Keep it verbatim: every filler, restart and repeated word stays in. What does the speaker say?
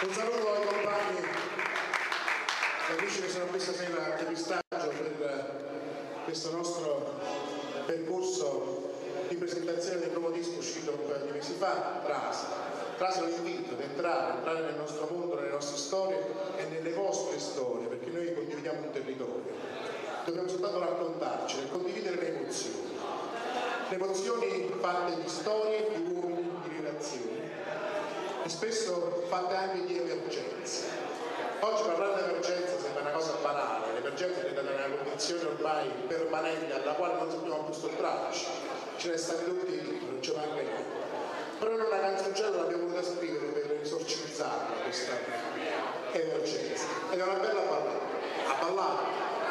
Un saluto ai compagni e amici che sono questa sera a Capistaggio per questo nostro percorso di presentazione del nuovo disco uscito un paio di mesi fa, Trasi. Trasi è un invito ad entrare, entrare nel nostro mondo, nelle nostre storie e nelle vostre storie, perché noi condividiamo un territorio. Dobbiamo soltanto raccontarci e condividere le emozioni. Le emozioni fatte di storie, di uomini, di relazioni e spesso fatte anche di emergenze. Oggi parlare di emergenza sembra una cosa banale, l'emergenza è diventata una condizione ormai permanente alla quale non sappiamo più sottrarci, ce ne stanno tutti dietro, non ce manca niente. Però noi una canzoncella l'abbiamo voluta scrivere per esorcizzarla questa emergenza ed è una bella ballata, a ballare.